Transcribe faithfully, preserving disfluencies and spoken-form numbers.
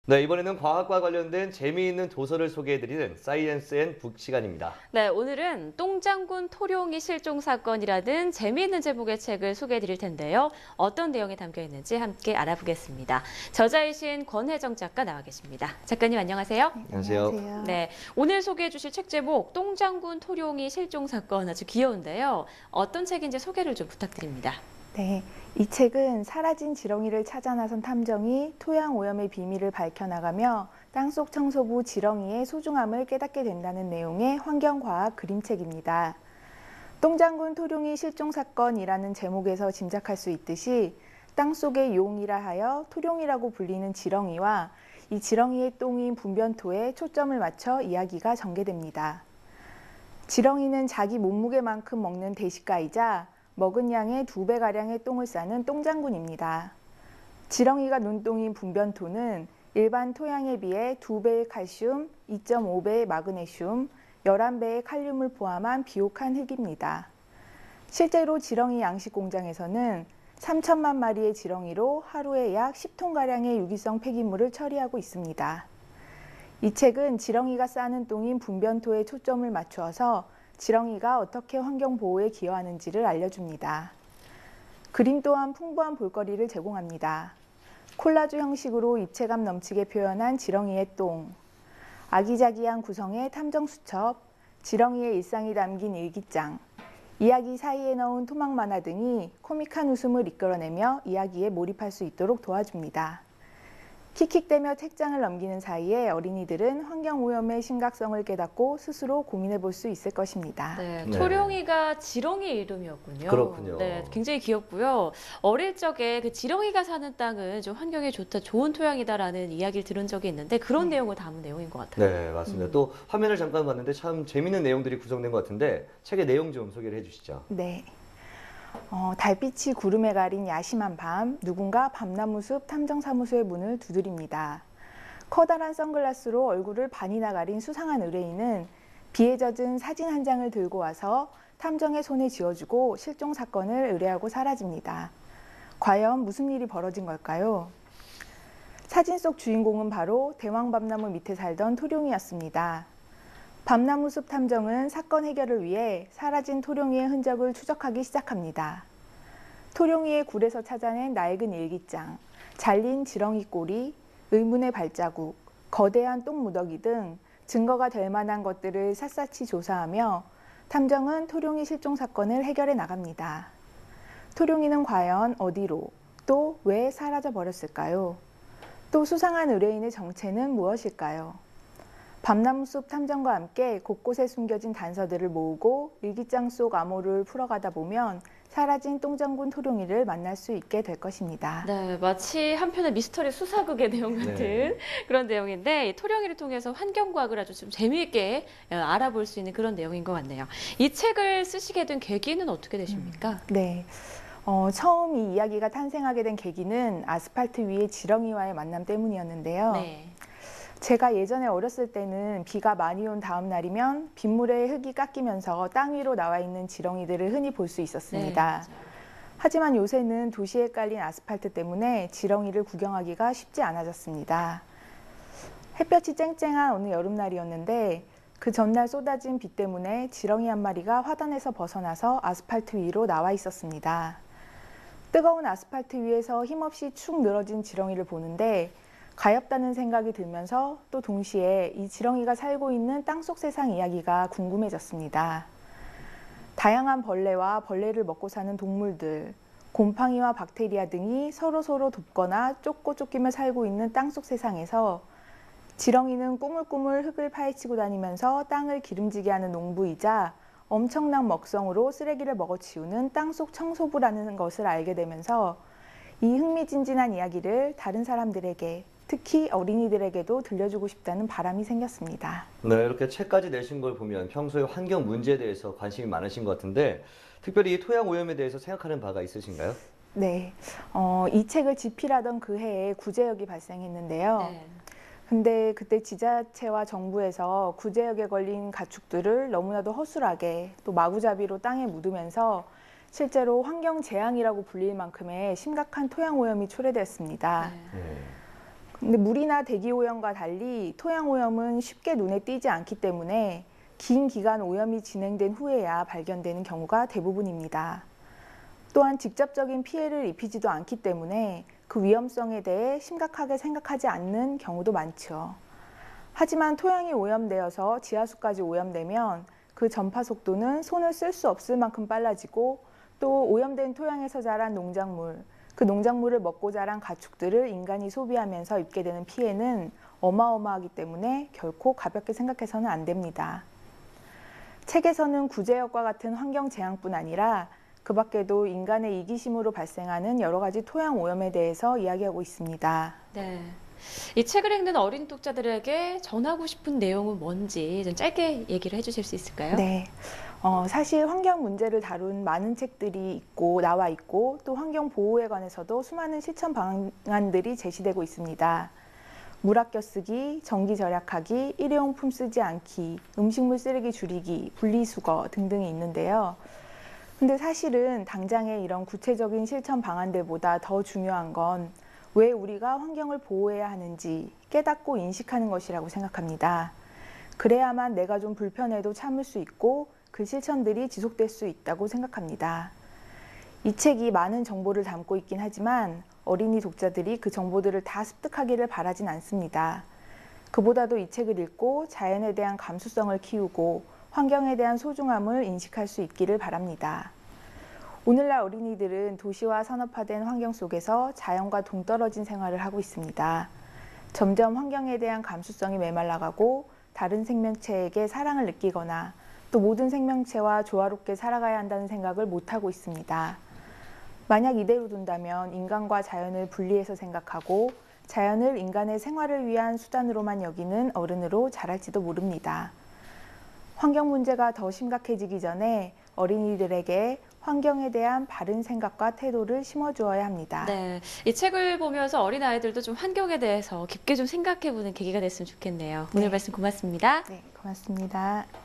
네, 이번에는 과학과 관련된 재미있는 도서를 소개해드리는 사이언스 앤 북 시간입니다. 네, 오늘은 똥장군 토룡이 실종 사건이라는 재미있는 제목의 책을 소개해드릴 텐데요. 어떤 내용이 담겨 있는지 함께 알아보겠습니다. 저자이신 권혜정 작가 나와 계십니다. 작가님 안녕하세요. 안녕하세요. 안녕하세요. 네, 오늘 소개해주실 책 제목 똥장군 토룡이 실종 사건 아주 귀여운데요. 어떤 책인지 소개를 좀 부탁드립니다. 네, 이 책은 사라진 지렁이를 찾아 나선 탐정이 토양 오염의 비밀을 밝혀나가며 땅속 청소부 지렁이의 소중함을 깨닫게 된다는 내용의 환경과학 그림책입니다. 똥장군 토룡이 실종 사건이라는 제목에서 짐작할 수 있듯이 땅속의 용이라 하여 토룡이라고 불리는 지렁이와 이 지렁이의 똥인 분변토에 초점을 맞춰 이야기가 전개됩니다. 지렁이는 자기 몸무게만큼 먹는 대식가이자 먹은 양의 두 배가량의 똥을 싸는 똥장군입니다. 지렁이가 눈똥인 분변토는 일반 토양에 비해 두 배의 칼슘, 이 점 오 배의 마그네슘, 열한 배의 칼륨을 포함한 비옥한 흙입니다. 실제로 지렁이 양식 공장에서는 삼천만 마리의 지렁이로 하루에 약 십 톤가량의 유기성 폐기물을 처리하고 있습니다. 이 책은 지렁이가 싸는 똥인 분변토에 초점을 맞추어서 지렁이가 어떻게 환경보호에 기여하는지를 알려줍니다. 그림 또한 풍부한 볼거리를 제공합니다. 콜라주 형식으로 입체감 넘치게 표현한 지렁이의 똥, 아기자기한 구성의 탐정 수첩, 지렁이의 일상이 담긴 일기장, 이야기 사이에 넣은 토막 만화 등이 코믹한 웃음을 이끌어내며 이야기에 몰입할 수 있도록 도와줍니다. 킥킥대며 책장을 넘기는 사이에 어린이들은 환경오염의 심각성을 깨닫고 스스로 고민해 볼 수 있을 것입니다. 네, 네. 토룡이가 지렁이 이름이었군요. 그렇군요. 네, 굉장히 귀엽고요. 어릴 적에 그 지렁이가 사는 땅은 좀 환경에 좋다, 좋은 토양이다라는 이야기를 들은 적이 있는데 그런 네. 내용을 담은 내용인 것 같아요. 네, 맞습니다. 음. 또 화면을 잠깐 봤는데 참 재미있는 내용들이 구성된 것 같은데 책의 내용 좀 소개를 해주시죠. 네. 어, 달빛이 구름에 가린 야심한 밤, 누군가 밤나무숲 탐정사무소의 문을 두드립니다. 커다란 선글라스로 얼굴을 반이나 가린 수상한 의뢰인은 비에 젖은 사진 한 장을 들고 와서 탐정의 손에 쥐어주고 실종 사건을 의뢰하고 사라집니다. 과연 무슨 일이 벌어진 걸까요? 사진 속 주인공은 바로 대왕밤나무 밑에 살던 토룡이었습니다. 밤나무숲 탐정은 사건 해결을 위해 사라진 토룡이의 흔적을 추적하기 시작합니다. 토룡이의 굴에서 찾아낸 낡은 일기장, 잘린 지렁이 꼬리, 의문의 발자국, 거대한 똥무더기 등 증거가 될 만한 것들을 샅샅이 조사하며 탐정은 토룡이 실종 사건을 해결해 나갑니다. 토룡이는 과연 어디로, 또 왜 사라져 버렸을까요? 또 수상한 의뢰인의 정체는 무엇일까요? 밤나무숲 탐정과 함께 곳곳에 숨겨진 단서들을 모으고 일기장 속 암호를 풀어가다 보면 사라진 똥장군 토룡이를 만날 수 있게 될 것입니다. 네, 마치 한편의 미스터리 수사극의 내용 같은 네. 그런 내용인데 이 토룡이를 통해서 환경과학을 아주 좀 재미있게 어, 알아볼 수 있는 그런 내용인 것 같네요. 이 책을 쓰시게 된 계기는 어떻게 되십니까? 네, 어, 처음 이 이야기가 탄생하게 된 계기는 아스팔트 위의 지렁이와의 만남 때문이었는데요. 네. 제가 예전에 어렸을 때는 비가 많이 온 다음 날이면 빗물에 흙이 깎이면서 땅 위로 나와 있는 지렁이들을 흔히 볼 수 있었습니다. 네, 하지만 요새는 도시에 깔린 아스팔트 때문에 지렁이를 구경하기가 쉽지 않아졌습니다. 햇볕이 쨍쨍한 어느 여름날이었는데 그 전날 쏟아진 비 때문에 지렁이 한 마리가 화단에서 벗어나서 아스팔트 위로 나와 있었습니다. 뜨거운 아스팔트 위에서 힘없이 축 늘어진 지렁이를 보는데 가엾다는 생각이 들면서 또 동시에 이 지렁이가 살고 있는 땅속 세상 이야기가 궁금해졌습니다. 다양한 벌레와 벌레를 먹고 사는 동물들, 곰팡이와 박테리아 등이 서로서로 돕거나 쫓고 쫓기며 살고 있는 땅속 세상에서 지렁이는 꾸물꾸물 흙을 파헤치고 다니면서 땅을 기름지게 하는 농부이자 엄청난 먹성으로 쓰레기를 먹어치우는 땅속 청소부라는 것을 알게 되면서 이 흥미진진한 이야기를 다른 사람들에게, 특히 어린이들에게도 들려주고 싶다는 바람이 생겼습니다. 네, 이렇게 책까지 내신 걸 보면 평소에 환경 문제에 대해서 관심이 많으신 것 같은데 특별히 이 토양 오염에 대해서 생각하는 바가 있으신가요? 네, 어, 이 책을 집필하던 그 해에 구제역이 발생했는데요. 네. 근데 그때 지자체와 정부에서 구제역에 걸린 가축들을 너무나도 허술하게 또 마구잡이로 땅에 묻으면서 실제로 환경 재앙이라고 불릴 만큼의 심각한 토양 오염이 초래됐습니다. 네. 네. 근데 물이나 대기 오염과 달리 토양 오염은 쉽게 눈에 띄지 않기 때문에 긴 기간 오염이 진행된 후에야 발견되는 경우가 대부분입니다. 또한 직접적인 피해를 입히지도 않기 때문에 그 위험성에 대해 심각하게 생각하지 않는 경우도 많죠. 하지만 토양이 오염되어서 지하수까지 오염되면 그 전파 속도는 손을 쓸 수 없을 만큼 빨라지고 또 오염된 토양에서 자란 농작물, 그 농작물을 먹고 자란 가축들을 인간이 소비하면서 입게 되는 피해는 어마어마하기 때문에 결코 가볍게 생각해서는 안 됩니다. 책에서는 구제역과 같은 환경 재앙뿐 아니라 그 밖에도 인간의 이기심으로 발생하는 여러 가지 토양 오염에 대해서 이야기하고 있습니다. 네. 이 책을 읽는 어린 독자들에게 전하고 싶은 내용은 뭔지 좀 짧게 얘기를 해주실 수 있을까요? 네. 어, 사실 환경 문제를 다룬 많은 책들이 있고 나와 있고 또 환경 보호에 관해서도 수많은 실천 방안들이 제시되고 있습니다. 물 아껴 쓰기, 전기 절약하기, 일회용품 쓰지 않기, 음식물 쓰레기 줄이기, 분리수거 등등이 있는데요. 근데 사실은 당장의 이런 구체적인 실천 방안들보다 더 중요한 건 왜 우리가 환경을 보호해야 하는지 깨닫고 인식하는 것이라고 생각합니다. 그래야만 내가 좀 불편해도 참을 수 있고 그 실천들이 지속될 수 있다고 생각합니다. 이 책이 많은 정보를 담고 있긴 하지만 어린이 독자들이 그 정보들을 다 습득하기를 바라진 않습니다. 그보다도 이 책을 읽고 자연에 대한 감수성을 키우고 환경에 대한 소중함을 인식할 수 있기를 바랍니다. 오늘날 어린이들은 도시화 산업화된 환경 속에서 자연과 동떨어진 생활을 하고 있습니다. 점점 환경에 대한 감수성이 메말라가고 다른 생명체에게 사랑을 느끼거나 또 모든 생명체와 조화롭게 살아가야 한다는 생각을 못하고 있습니다. 만약 이대로 둔다면 인간과 자연을 분리해서 생각하고 자연을 인간의 생활을 위한 수단으로만 여기는 어른으로 자랄지도 모릅니다. 환경 문제가 더 심각해지기 전에 어린이들에게 환경에 대한 바른 생각과 태도를 심어주어야 합니다. 네, 이 책을 보면서 어린아이들도 좀 환경에 대해서 깊게 좀 생각해보는 계기가 됐으면 좋겠네요. 오늘 네. 말씀 고맙습니다. 네, 고맙습니다.